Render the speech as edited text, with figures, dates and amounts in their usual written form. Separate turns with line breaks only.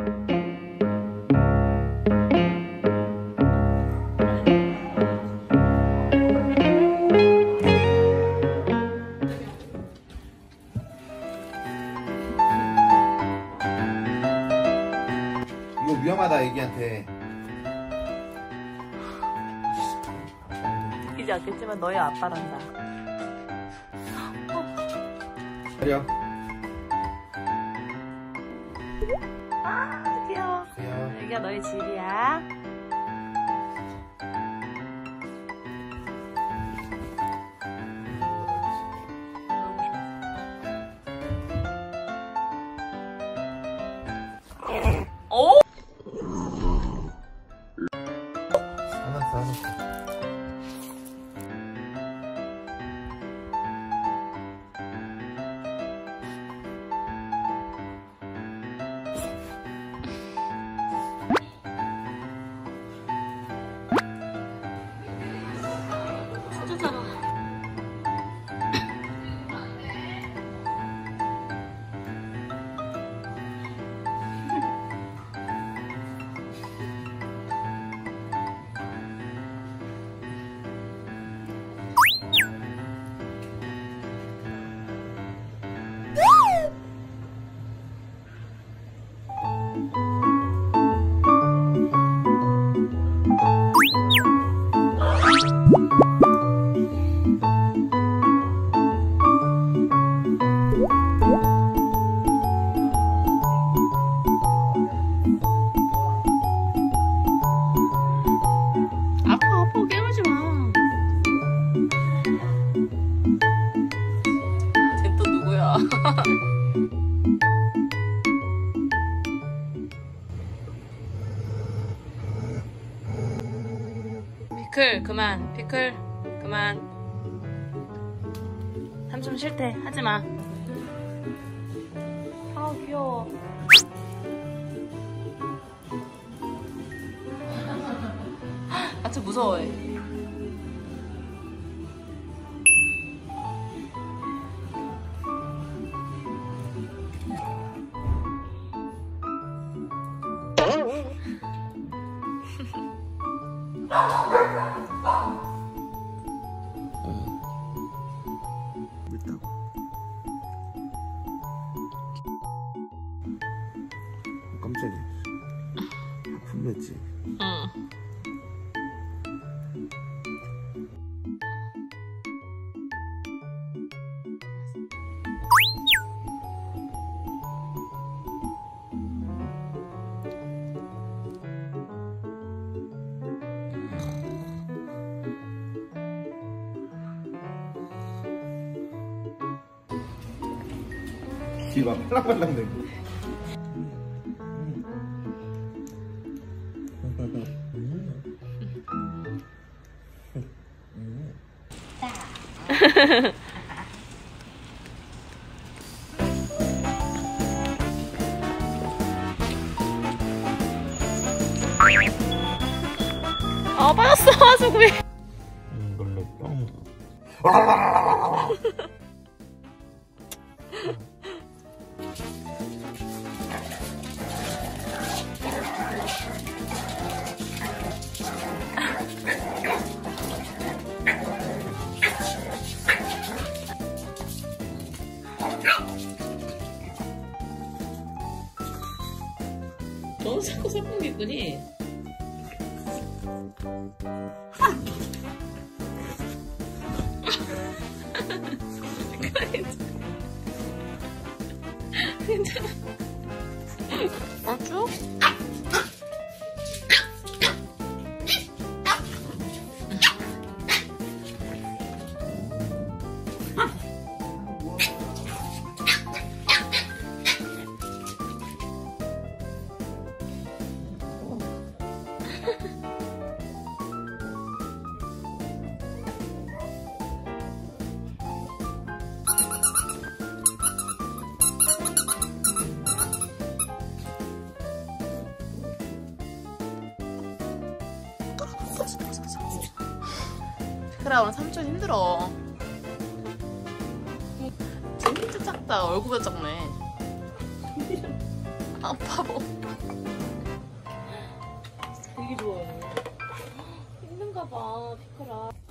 이거 위험하다 애기한테.
믿기지 않겠지만 너의 아빠란다.
그래요.
아, 귀여워. 여기가 너의 집이야. 오!
알았어.
찾아잖아. 아파 깨우지 마. 쟤 또 누구야? 피클 그만. 피클 그만. 삼촌 싫대. 하지마. 아 귀여워. 아 저 무서워해.
맵다고. 깜짝이야. 분냈지.
응.
귀가 팔랑팔랑대.
아 빠졌어 수고해.
이걸로 뿅.
너는 자꾸 살풍기꾼이. 괜찮아. 아주? 그래 오늘 삼촌 힘들어. 진짜 작다. 얼굴보다 작네. 아, 바보. 되게 좋아해. 힘든가 봐, 피크라.